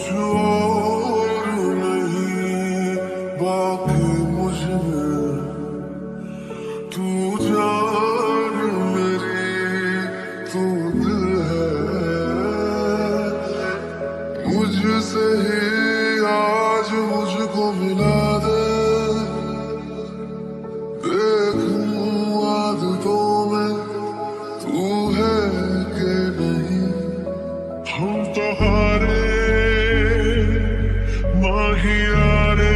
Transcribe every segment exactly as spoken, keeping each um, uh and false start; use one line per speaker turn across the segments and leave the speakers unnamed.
और नहीं बाकी मुझमें, तू जान मेरी तू दिल है। मुझसे ही आज मुझको मिला दे, देखूं आदतों में तू है कि नहीं। हम तो हारे माहियारे,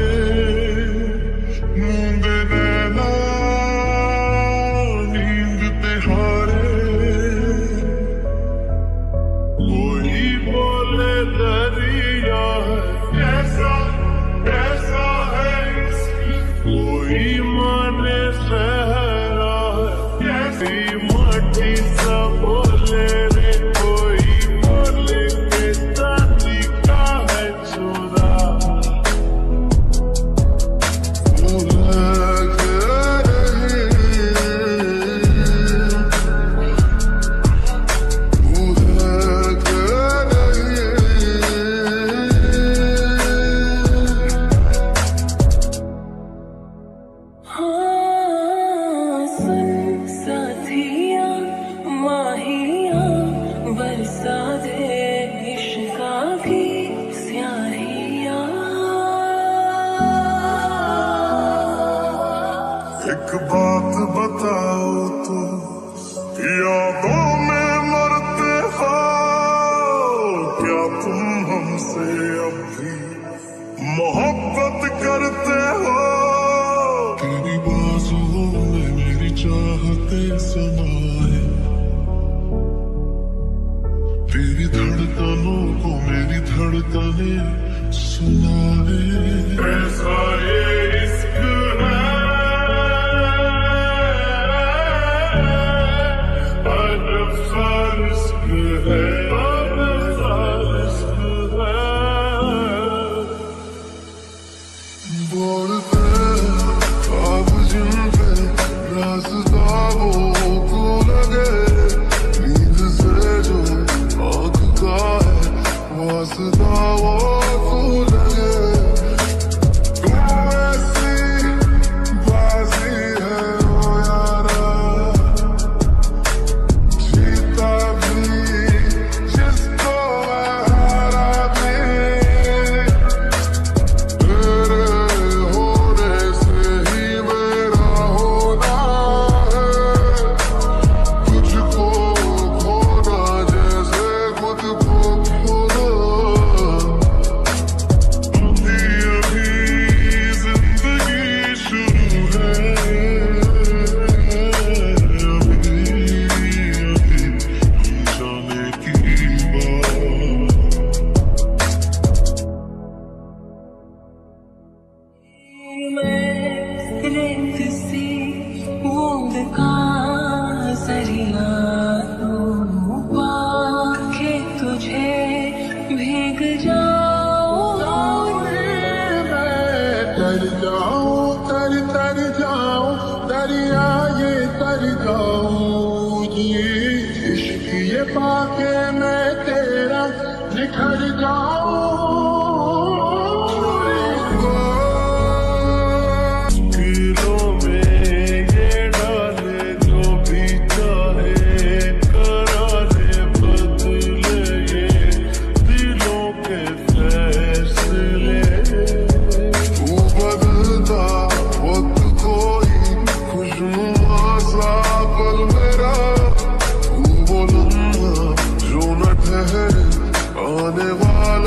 मूंद नैना नींद पे हारे। कोई बोले दरिया है कैसा कैसा है इसकी, कोई माने सहरा है कैसी माटी सा बोले रे। कोई बोले के चांदी का है चोरा,
बरसा दे इश्क़ा की स्याहियाँ।
एक बात बताओ तो, यादों में मरते हो क्या तुम हमसे अब भी मोहब्बत करते हो। तेरी बाजुओं में मेरी चाहते समाए, तेरी धड़कनों को मेरी धड़कने सुनाए। ऐसा ये इश्क है, अजब सा इश्क है, अजब सा इश्क है। बोलते अब जिन पे रास्ता वो को लगे, नींद से जो आँख का है वास्ता वो को लगे। तू ऐसी बाजी है ओ यारा, जीता भी जिसको मैं हारा भी, तेरे होने से ही मेरा होना है। तुझको खोना जैसे खुद को खोना, अभी अभी जिंदगी शुरू है, अभी अभी हम जाने की बात।
मैं रेत सी बूंद का जरिया तू पाके तुझे भीग जाऊं।
तर जाऊं तर तर जाऊं दरिया ये तर जाऊं, ये इश्क ये पाके मैं तेरा निखर जाऊं। दिलों में ये डाले जो भी चाहे, करारे बदले ये दिलों के फैसले। तू बदलता वक्त कोई खुशनुमा सा पल मेरा, तू वो लम्हा जो न ठहरे आने वाला।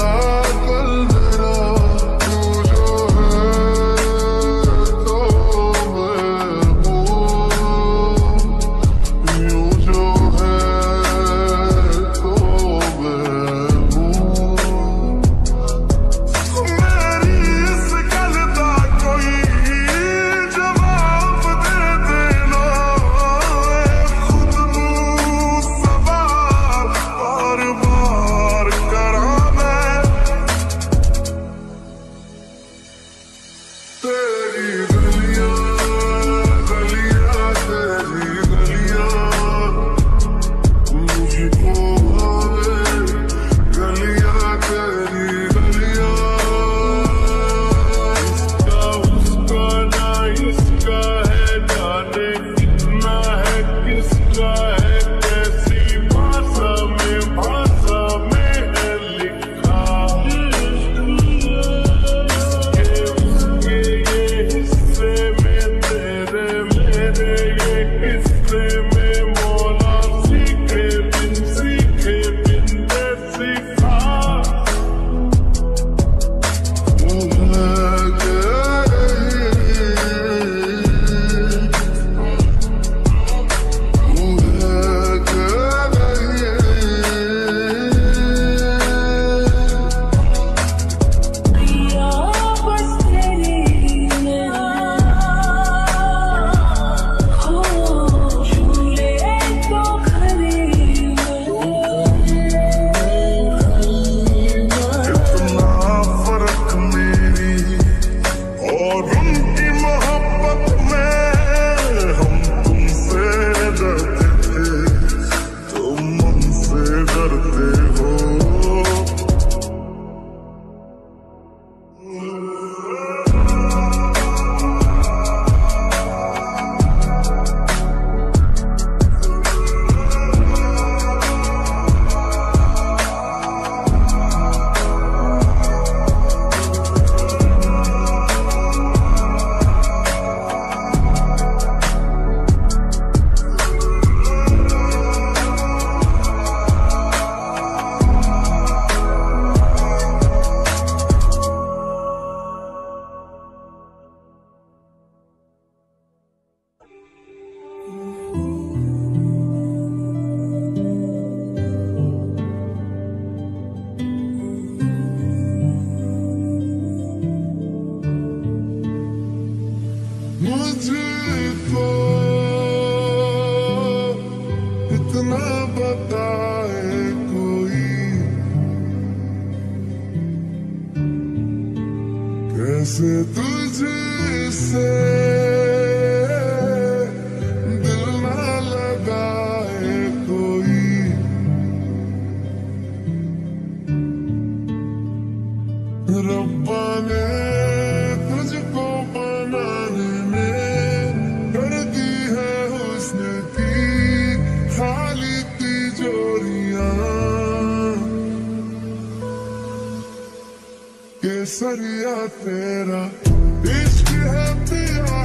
बताए कोई, कैसे तुझसे दिल ना लगाए कोई। रब्बा ने तुझको बनाने में कर दी है हुस्न की खाली तिजोरियां। केसरिया तेरा इश्क है पिया,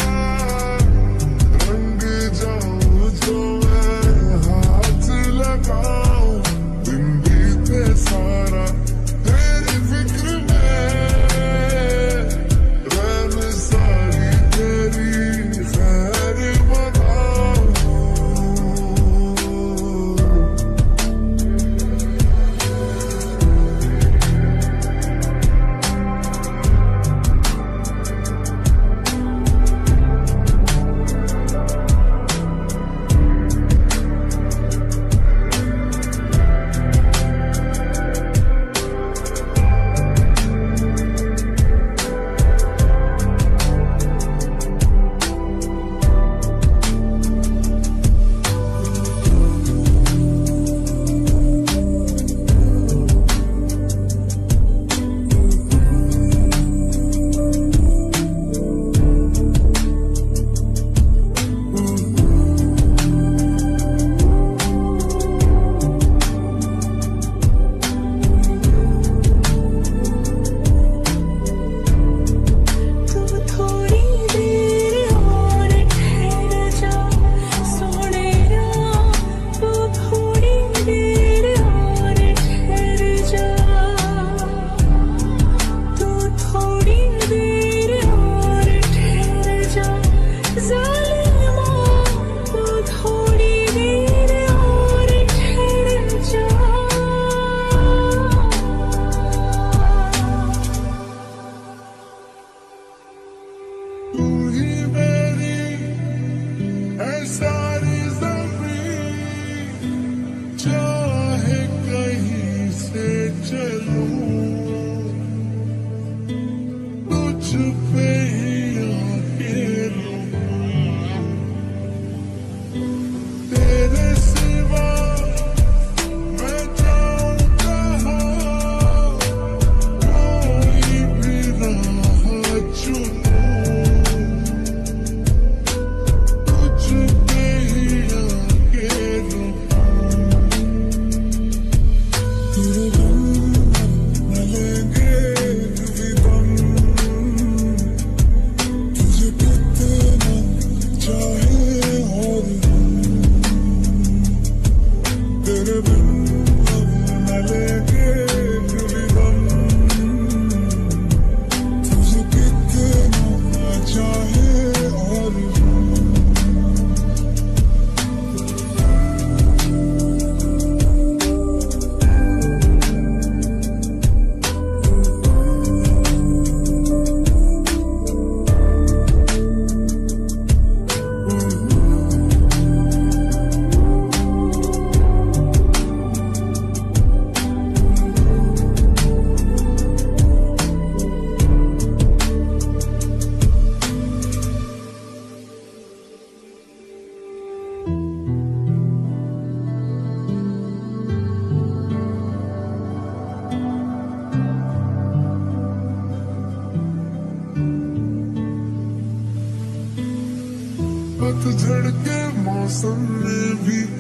रंग जाऊं जो मैं हाथ लगाऊं, दिन बीते सारा तेरी फिक्र में, रैन सारी तेरी खैर बनाऊं। चाहे कहीं से चलूं, तुझ पे ही आके रुकूं, तेरे सिवा मैं जाऊं कहाँ, कोई भी राह चुनूं, तुझ पे ही आके रुकूं। पतझड़ के मौसम में भी